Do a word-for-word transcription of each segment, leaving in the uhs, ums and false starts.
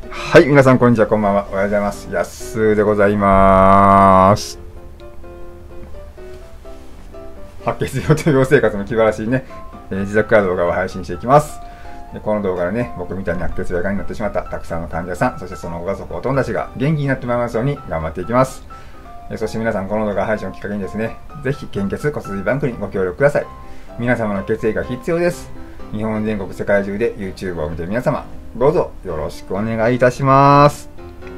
はい、皆さんこんにちは、こんばんは。おはようございます。やっすーでございます。白血病と養生活の気晴らしいね、えー、自宅から動画を配信していきます。でこの動画でね、僕みたいに白血病がんになってしまったたくさんの患者さん、そしてそのご家族、お友達が元気になってもらいますように頑張っていきます。えー、そして皆さん、この動画配信をきっかけにですね、ぜひ献血骨髄バンクにご協力ください。皆様の血液が必要です。日本全国世界中で YouTube を見ている皆様、どうぞよろしくお願いいたします。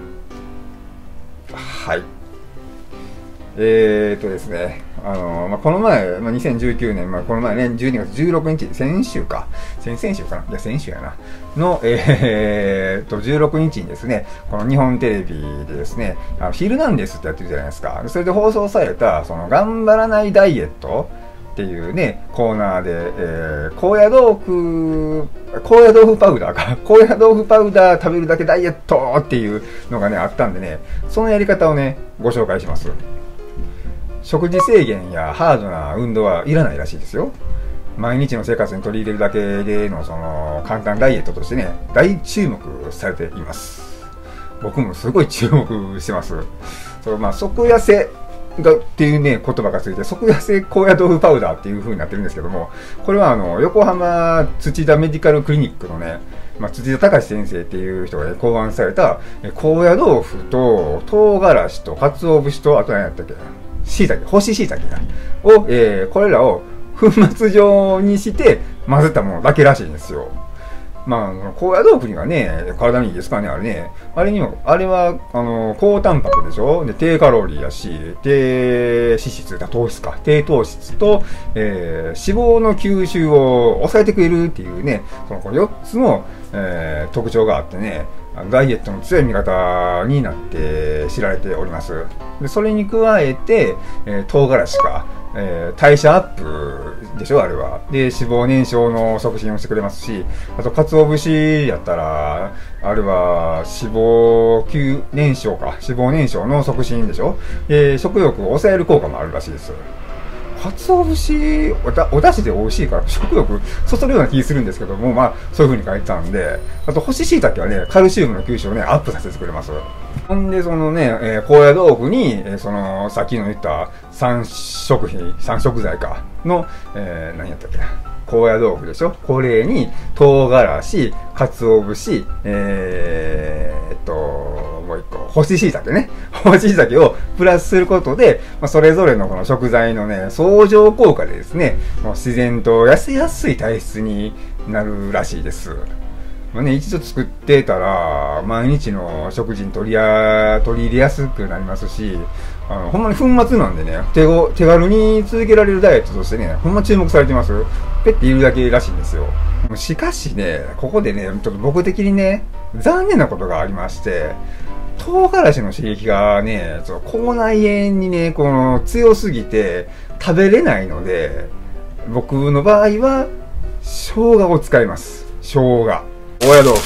はい。えーっとですね、あのーまあ、この前、まあ、にせんじゅうきゅうねん、まあ、この前ね、じゅうにがつじゅうろくにち、先週か、先々週かな、いや、先週やな、の、えー、っと、じゅうろくにちにですね、この日本テレビでですね、あのヒルナンデスってやってるじゃないですか。それで放送された、その、頑張らないダイエット、っていうね、コーナーで、えー、高野豆腐、高野豆腐パウダーか、高野豆腐パウダー食べるだけダイエットっていうのがね、あったんでね、そのやり方をね、ご紹介します。食事制限やハードな運動はいらないらしいですよ。毎日の生活に取り入れるだけでの、その、簡単ダイエットとしてね、大注目されています。僕もすごい注目してます。そう、まあ、即痩せ、がっていうね、言葉がついて、即痩せ高野豆腐パウダーっていう風になってるんですけども、これはあの、横浜土田メディカルクリニックのね、まあ、土田隆先生っていう人が、ね、考案された、高野豆腐と唐辛子と鰹節と、あと何やったっけな、椎茸、干し椎茸だ。を、えー、これらを粉末状にして混ぜたものだけらしいんですよ。まあ、高野豆腐にはね、体にいいですからね、あれね。あれにも、あれは、あの、高タンパクでしょ？で、低カロリーやし、低脂質、糖質か、低糖質と、えー、脂肪の吸収を抑えてくれるっていうね、そのよっつの、えー、特徴があってね、ダイエットの強い味方になって知られております。で、それに加えて、えー、唐辛子か、えー、代謝アップでしょあれは。で、脂肪燃焼の促進をしてくれますし、あと、鰹節やったら、あれは脂肪吸燃焼か、脂肪燃焼の促進でしょ。で、食欲を抑える効果もあるらしいです。鰹節おだ、お出汁で美味しいから食欲そそるような気するんですけども、まあ、そういう風に書いてたんで、あと、干し椎茸はね、カルシウムの吸収をね、アップさせてくれます。ほんで、そのね、えー、高野豆腐に、えー、その、さっきの言った三食品、三食材か、の、えー、何やったっけな。高野豆腐でしょ。これに、唐辛子、鰹節、えー、っと、もう一個、干し椎茸ね。干し椎茸をプラスすることで、まあ、それぞれのこの食材のね、相乗効果でですね、もう自然と痩せやすい体質になるらしいです。まあね、一度作ってたら、毎日の食事に取りや、取り入れやすくなりますし、あの、ほんまに粉末なんでね、手ご、手軽に続けられるダイエットとしてね、ほんま注目されてます。ペッているだけらしいんですよ。しかしね、ここでね、ちょっと僕的にね、残念なことがありまして、唐辛子の刺激がね、その口内炎にね、この強すぎて食べれないので、僕の場合は、生姜を使います。生姜。高野豆腐。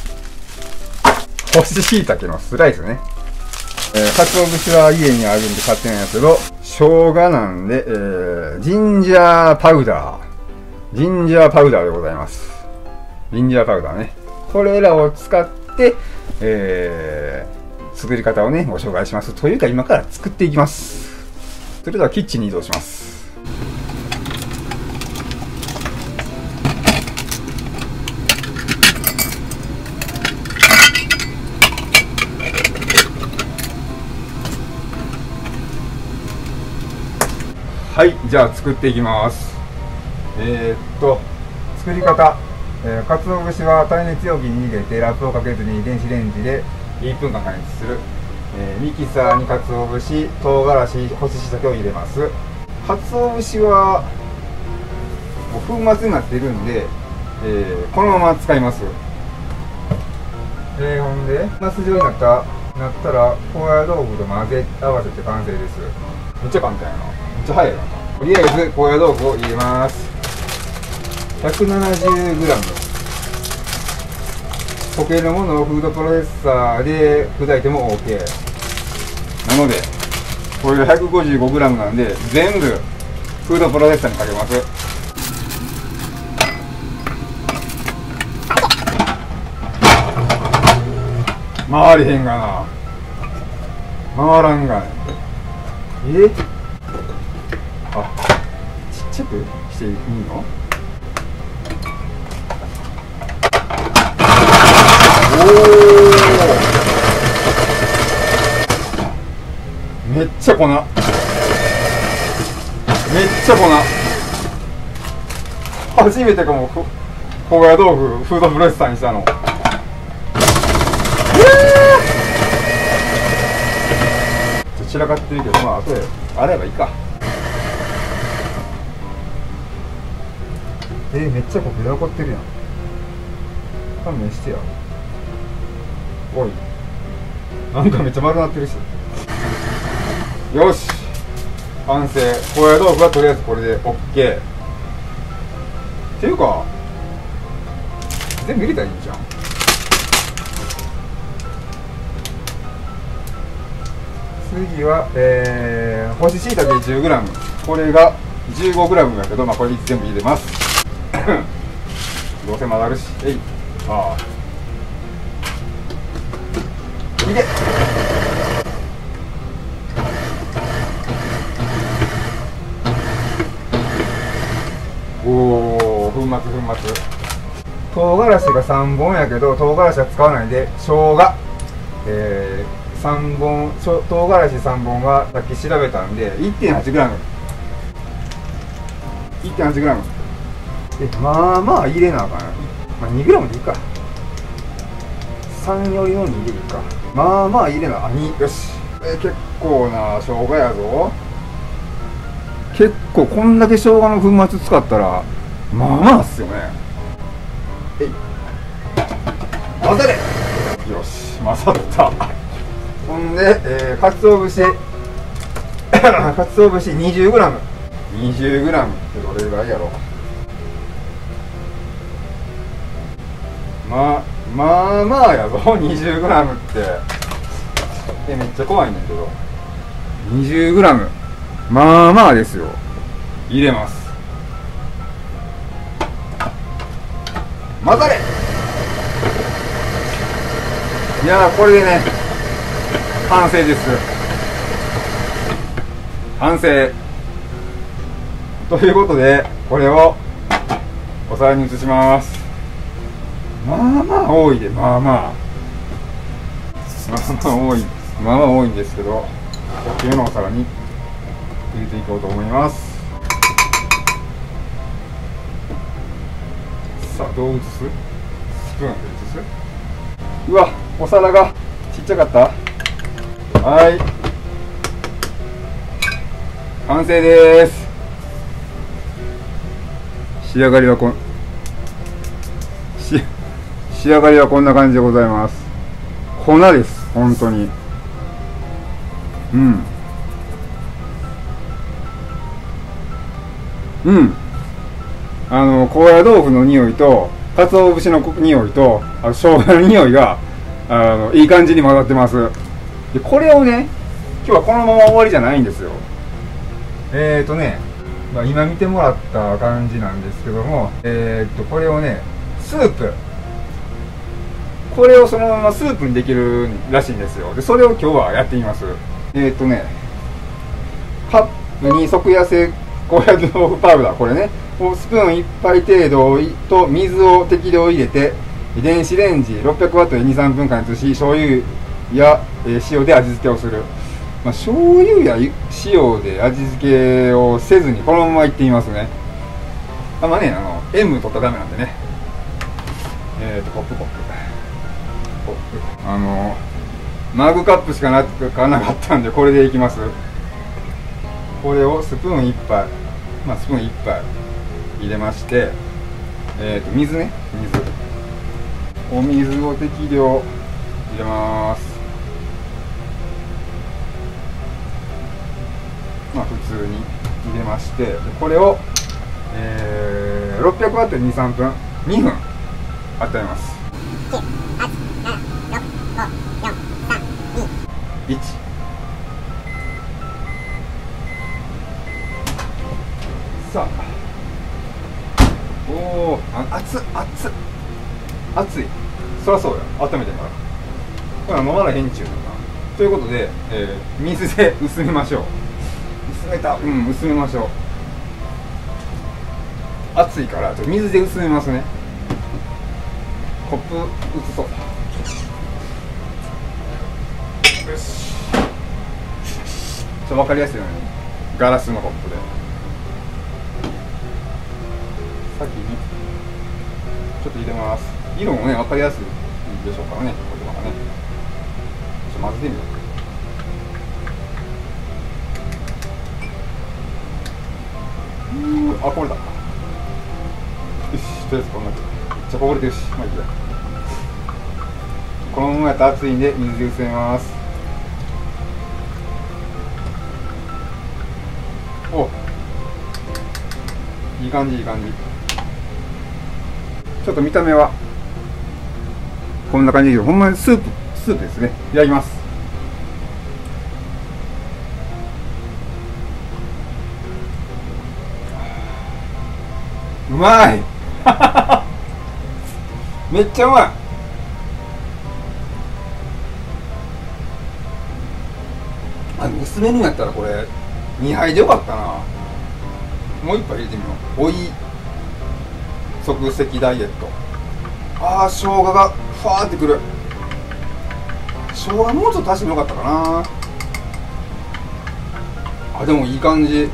干し椎茸のスライスね。えー、鰹節は家にあるんで買ってないんですけど、生姜なんで、えー、ジンジャーパウダー。ジンジャーパウダーでございます。ジンジャーパウダーね。これらを使って、えー、作り方をね、ご紹介します。というか、今から作っていきます。それではキッチンに移動します。はい、じゃあ作っていきます。えー、っと、作り方。えー、鰹節は耐熱容器に入れてラップをかけずに電子レンジでいっぷんかん加熱する。えー、ミキサーに鰹節、唐辛子、干し椎茸を入れます。鰹節はもう粉末になっているんで、えー、このまま使います。えー、ほんで、ナス状になった、なったら高野豆腐と混ぜ合わせて完成です。めっちゃ簡単やな。めっちゃ早いな。とりあえず高野豆腐を入れます。ひゃくななじゅうグラム。溶けるものをフードプロセッサーで砕いても OK。なので、これが ひゃくごじゅうごグラム なんで、全部フードプロセッサーにかけます。 回りへんがな。回らんがね。えあ、ちっちゃくしていいの？おお、めっちゃ粉、めっちゃ粉。初めてかも、高野豆腐フードプロセッサーにしたの。えー、散らかってるけど、まあ後で洗えばいいか。えー、めっちゃこび残ってるやん。勘弁してや。おい、なんかめっちゃ丸なってるし。よし、完成。高野豆腐はとりあえずこれで OK。 っていうか全部入れたらいいんじゃん。次は、えー、干し椎茸 じゅうグラム、 これが じゅうごグラム だけど、まあこれ全部入れます。どうせ混ざるし。えい、ああ、いけ。おお、粉末粉末。唐辛子がさんぼんやけど、唐辛子は使わないで生姜、えー、さんぼん、唐辛子さんぼんはさっき調べたんで いってんはちグラム、 いってんはちグラム。 え、まあまあ入れなあかん。まあ、にグラムでいいか。さんよりのにでいいか。まあまあ入れなあ。に、よし。えー、結構な生姜やぞ。結構こんだけ生姜の粉末使ったらまあまあっすよね。えい、混ぜれ。よし、混ざった。ほんで、えー、かつお節かつお節 にじゅうグラム、 にじゅうグラム ってどれぐらいやろ。まあまあまあやぞ。 にじゅうグラム ってえめっちゃ怖いねんけど、 にじゅうグラム まあまあですよ。入れます。混ざれ。いやー、これでね完成です。完成ということで、これをお皿に移します。まあまあ多いで、まあまあまあまあ多い、まあまあ多いんですけど、大きめのお皿に入れていこうと思います。さあ、どう移す？スプーンで移す？うわ、お皿がちっちゃかった。はい、完成です。仕上がりはこんし仕上がりはこんな感じでございます。粉です、本当に。うんうん、あの高野豆腐の匂いと鰹節の匂いとあの生姜の匂いがあのいい感じに混ざってます。でこれをね、今日はこのまま終わりじゃないんですよ。えーとね、まあ、今見てもらった感じなんですけども、えーとこれをね、スープ、これをそのままスープにできるらしいんですよ。でそれを今日はやってみます。えーとね、カップに即痩せ高野豆腐パウダー、これね、スプーンいっぱい程度と水を適量入れて、電子レンジろっぴゃくワットでに、さんぷんかん移し、醤油や塩で味付けをする。まあ、醤油や塩で味付けをせずにこのままいってみますね。あまあね、あの塩分取ったらダメなんでね。えーとコップコップコップ、あのマグカップしかなかなかったんで、これでいきます。これをスプーンいっぱい、まあスプーンいっぱい入れまして、えーと水ね、水、お水を適量入れます。まあ普通に入れまして、これを、えー、ろっぴゃくワットでに、さんぷん、にふん温めます。きゅう、はち、なな、ろく、ご、よん、さん、に、いち。さあ、おお、あ、熱っ熱っ熱い。そりゃそうや、温めてから。 これは飲まれへんちゅうのかな。ということで、えー、水で薄めましょう。薄めた、うん、薄めましょう。熱いからちょっと水で薄めますね。コップ移そう。よし。ちょっと分かりやすいようにガラスのコップで先にちょっと入れます。色もね分かりやすいでしょうからね、これはね。ちょっと混ぜてみよう。うー、あ、これだ。よし、とりあえずこんなめっちゃこぼれてるし、まあいいや。このままやったら熱いんで水で薄めます。お、いい感じいい感じ。ちょっと見た目はこんな感じで、ほんまにスープスープですね。いただきます。うまいめっちゃうまい。あの薄めるんやったらこれにはいでよかったな。もう一杯入れてみよう。おい即席ダイエット。ああ、生姜がふわーってくる。生姜もうちょっと足してもよかったかな。あ、でもいい感じ。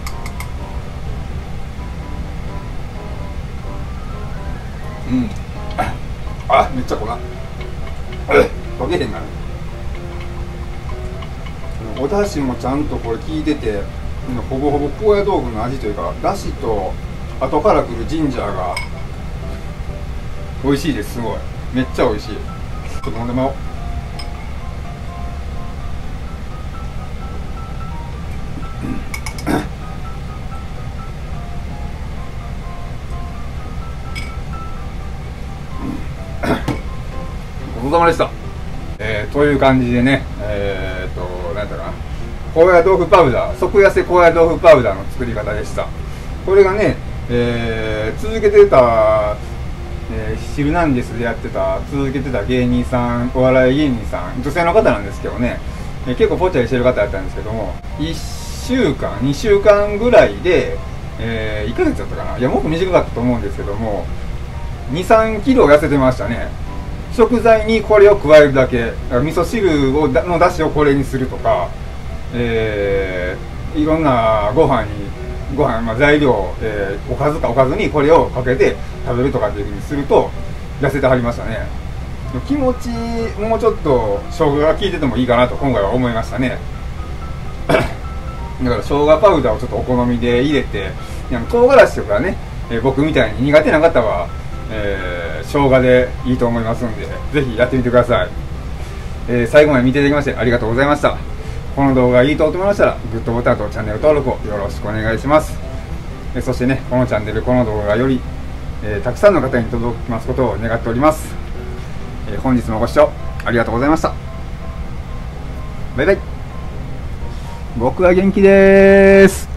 うん。あ、めっちゃ粉。溶けへんな。お出汁もちゃんとこれ効いてて、ほぼほぼ高野豆腐の味というか、だしと後からくるジンジャーが美味しいです。すごい、めっちゃ美味しい。ちょっと飲んでもらおう。ごちそうさまでした。えー、という感じでね、えー、っと、なんだかな、高野豆腐パウダー、即痩せ高野豆腐パウダーの作り方でした。これがね、えー、続けてた、えー、ヒルナンデスでやってた、続けてた芸人さん、お笑い芸人さん、女性の方なんですけどね、えー、結構ぽっちゃりしてる方だったんですけども、いっしゅうかん、にしゅうかんぐらいで、えー、いっかげつだったかな、いや、もっと短かったと思うんですけども、に、さんキロ痩せてましたね。食材にこれを加えるだけ、味噌汁をの出汁をこれにするとか、えー、いろんなご飯にご飯、まあ、材料、えー、おかずかおかずにこれをかけて食べるとかっていうふうにすると痩せてはりましたね。気持ちもうちょっと生姜が効いててもいいかなと今回は思いましたね。だから生姜パウダーをちょっとお好みで入れて、唐辛子とかね、えー、僕みたいに苦手な方はえー、生姜でいいと思いますんで、ぜひやってみてください。えー、最後まで見ていただきましてありがとうございました。この動画がいいと思いましたらグッドボタンとチャンネル登録をよろしくお願いします。えー、そしてね、このチャンネル、この動画がより、えー、たくさんの方に届きますことを願っております。えー、本日もご視聴ありがとうございました。バイバイ。僕は元気でーす。